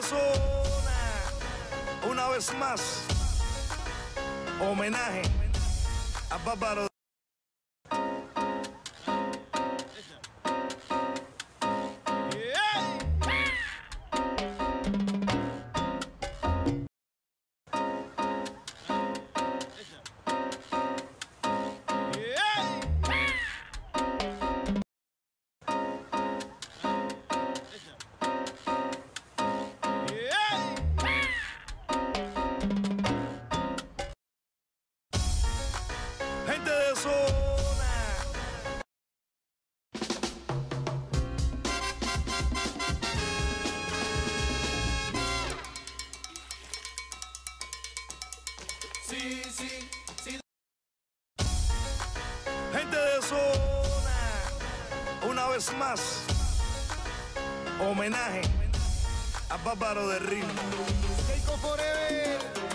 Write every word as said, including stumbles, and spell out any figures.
zona, una vez más, homenaje a Bárbaro. Gente de zona. Sí, sí, sí. Gente de zona, una vez más, homenaje a Bárbaro de Ritmo. Keiko Forever.